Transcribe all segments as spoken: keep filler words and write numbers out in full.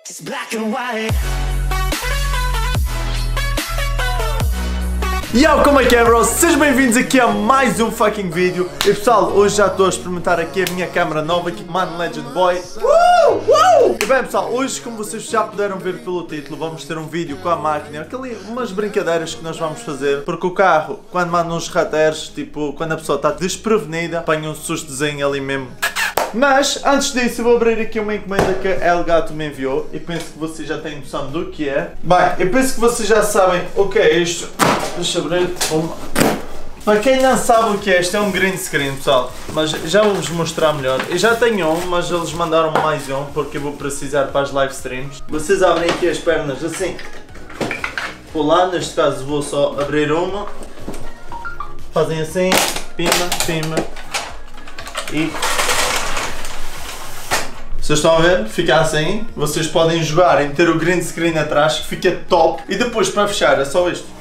It's black and white. Yo, como é que é, bros? Sejam bem-vindos aqui a mais um fucking vídeo. E pessoal, hoje já estou a experimentar aqui a minha câmera nova, aqui, Man Legend Boy. Uh, uh! E bem pessoal, hoje como vocês já puderam ver pelo título, vamos ter um vídeo com a máquina, aquele, umas brincadeiras que nós vamos fazer. Porque o carro, quando manda uns rateros, tipo, quando a pessoa está desprevenida, apanha um sustozinho ali mesmo. Mas, antes disso, eu vou abrir aqui uma encomenda que a Elgato me enviou e penso que vocês já têm noção do que é. Bem, eu penso que vocês já sabem o que é isto. Deixa eu abrir uma. Para quem não sabe o que é, isto é um green screen, pessoal, mas já vou-vos mostrar melhor. Eu já tenho um, mas eles mandaram mais um porque eu vou precisar para as live streams. Vocês abrem aqui as pernas assim, pular, neste caso vou só abrir uma. Fazem assim, pima, pima e... Vocês estão a ver? Fica assim, vocês podem jogar em ter o green screen atrás, que fica top. E depois para fechar é só isto.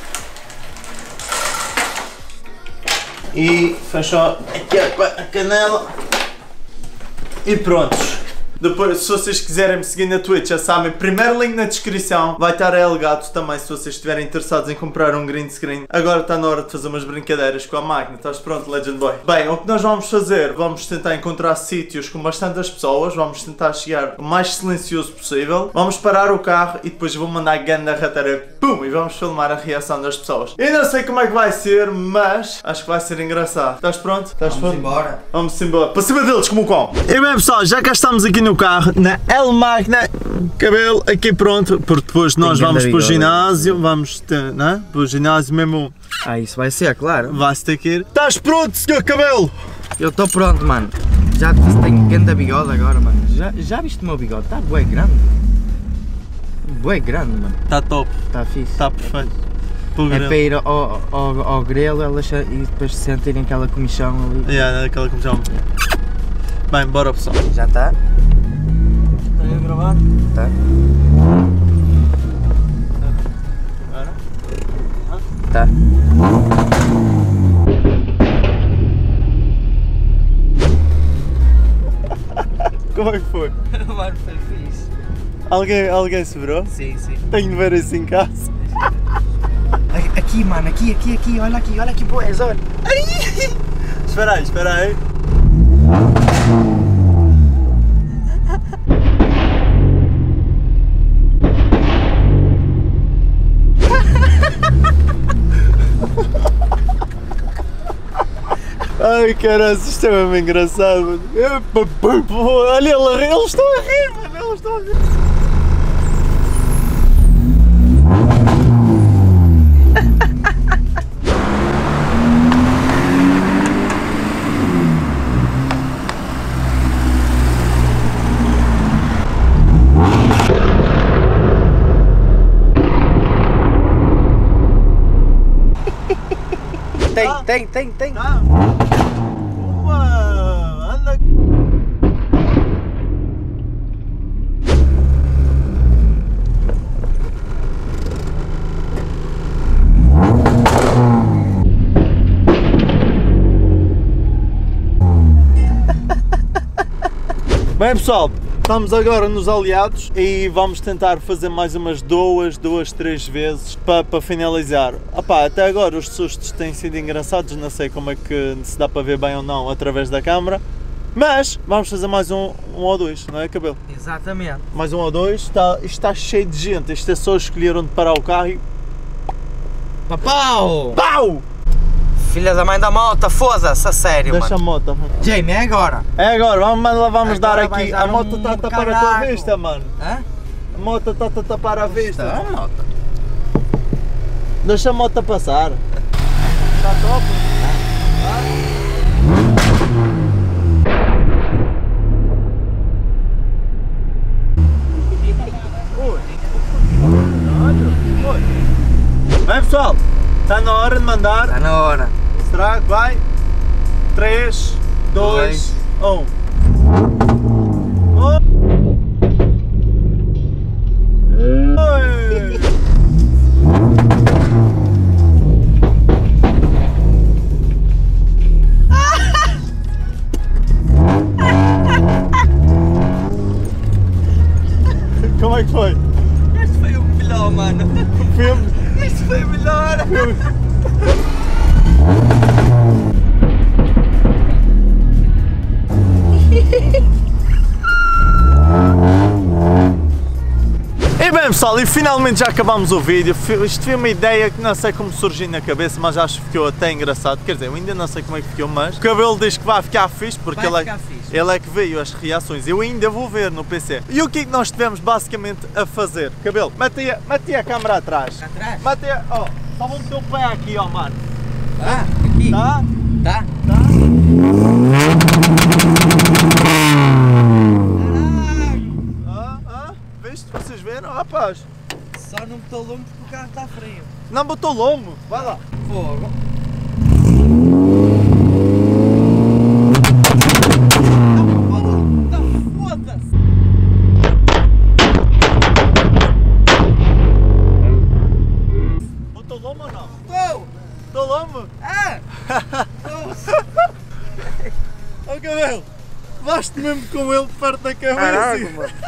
E fecham aqui a canela. E prontos. Depois, se vocês quiserem me seguir na Twitch, já sabem, primeiro link na descrição. Vai estar a Elgato também, se vocês estiverem interessados em comprar um green screen. Agora está na hora de fazer umas brincadeiras com a máquina. Estás pronto, Legend Boy? Bem, o que nós vamos fazer? Vamos tentar encontrar sítios com bastantes pessoas. Vamos tentar chegar o mais silencioso possível. Vamos parar o carro e depois vou mandar ganda rateira. Pum! E vamos filmar a reação das pessoas. Eu não sei como é que vai ser, mas acho que vai ser engraçado. Estás pronto? Estás Vamos pronto? embora. Vamos embora. Para cima deles, como o cão. E bem pessoal, já cá estamos aqui no carro, na L-Máquina, cabelo aqui pronto, porque depois nós Tem vamos grande para o bigode. ginásio, vamos ter, não é? Para o ginásio mesmo, Ah, isso vai ser, claro. vai-se ter que ir. Estás pronto, senhor cabelo? Eu estou pronto, mano. Já te disse, tenho grande bigode agora, mano. Já, já viste o meu bigode? Está bué grande. Bué grande, mano. Está top, Está fixe. está perfeito. Para o É grelo. para ir ao, ao, ao grelo elas, e depois sentirem aquela comichão ali. Yeah, aquela comissão. Bem, bora pessoal. Já está? Está a gravar? Está. Tá. Como é que foi? Mano, foi fixe. Alguém, alguém se virou? Sim, sim. Tenho de ver isso em casa. Aqui, mano, aqui, aqui, aqui, olha aqui, olha aqui, boas, olha. Espera aí, espera aí. Ai caralho, isto é mesmo engraçado, mano. Olha, eles estão a rir, mano, eles estão a rir. Tem, tem, tem, tem. Tá. Uma, anda. Bem pessoal, estamos agora nos aliados e vamos tentar fazer mais umas duas, duas, três vezes para, para finalizar. Epá, até agora os sustos têm sido engraçados, não sei como é que se dá para ver bem ou não através da câmara, mas vamos fazer mais um, um ou dois, não é cabelo? Exatamente. Mais um ou dois, está, isto está cheio de gente, isto é só escolher onde parar o carro e... Papau! Pau! Filha da mãe da moto, foda-se, a sério, Deixa a mano. moto. Jamie, é agora. É agora, vamos, vamos dar Agora vai aqui, dar a moto um está a tapar a tua caralho. vista, mano. Hã? A moto está a tapar a vista. Tá, moto. Deixa a moto passar. Está top? Bem pessoal, está na hora de mandar. Está na hora. Será que vai? três, dois, um. Oi! Como é que foi? Este foi o melhor, mano. O filme? Este foi o melhor. E bem pessoal, e finalmente já acabamos o vídeo. Isto foi uma ideia que não sei como surgiu na cabeça, mas acho que ficou até engraçado. Quer dizer, eu ainda não sei como é que ficou, mas o Cabelo diz que vai ficar fixe, porque Vai ele, é, ficar fixe. ele é que veio as reações. Eu ainda vou ver no P C. E o que é que nós tivemos basicamente a fazer? Cabelo, mete aí, mete aí a câmera atrás. Atrás? Mete aí, ó, só vou meter o pé aqui, ó mano. Ah, aqui. Tá? Tá? Tá? Ah, ah, viste? Vocês viram? Rapaz, Só não botou lombo porque o carro está frio. não botou lombo. Vai lá. Fogo. Foda-se! Botou lombo ou não? Botou! Botou lombo? Ah! Ó Cabelo, basta mesmo com ele perto da cabeça.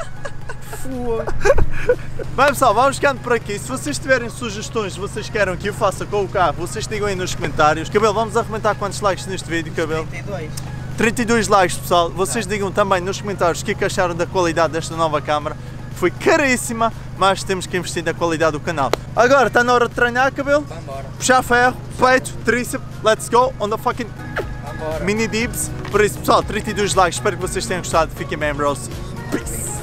Bem pessoal, vamos ficando por aqui. Se vocês tiverem sugestões que vocês querem que eu faça com o carro, vocês digam aí nos comentários. Cabelo, vamos arrebentar quantos likes neste vídeo, Cabelo? trinta e dois. trinta e dois likes, pessoal. Vocês digam também nos comentários o que é que acharam da qualidade desta nova câmara. Foi caríssima, mas temos que investir na qualidade do canal. Agora está na hora de treinar, Cabelo. Vambora. Puxar ferro, peito, tríceps, let's go on the fucking Vambora. mini dips. Por isso, pessoal, trinta e dois likes. Espero que vocês tenham gostado. Fiquem bem, bros. Peace.